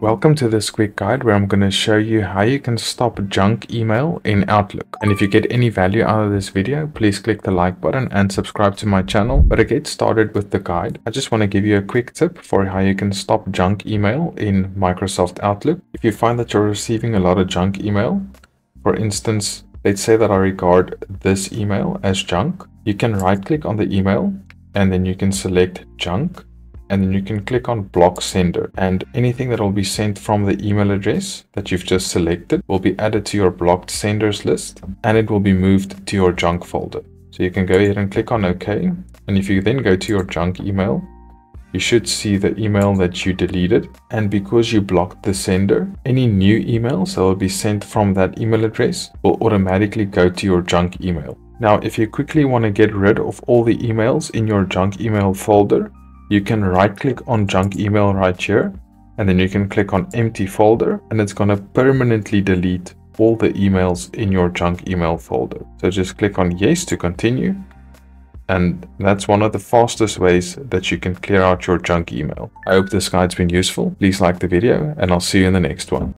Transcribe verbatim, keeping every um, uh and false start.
Welcome to this quick guide where I'm going to show you how you can stop junk email in Outlook. And if you get any value out of this video, please click the like button and subscribe to my channel. But to get started with the guide, I just want to give you a quick tip for how you can stop junk email in Microsoft Outlook. If you find that you're receiving a lot of junk email, for instance, let's say that I regard this email as junk, you can right click on the email and then you can select junk. And then you can click on block sender, and anything that will be sent from the email address that you've just selected will be added to your blocked senders list, and it will be moved to your junk folder. So you can go ahead and click on OK. And if you then go to your junk email, you should see the email that you deleted. And because you blocked the sender, any new emails that will be sent from that email address will automatically go to your junk email. Now, if you quickly want to get rid of all the emails in your junk email folder, you can right click on junk email right here, and then you can click on empty folder, and it's going to permanently delete all the emails in your junk email folder. So just click on yes to continue. And that's one of the fastest ways that you can clear out your junk email. I hope this guide's been useful. Please like the video, and I'll see you in the next one.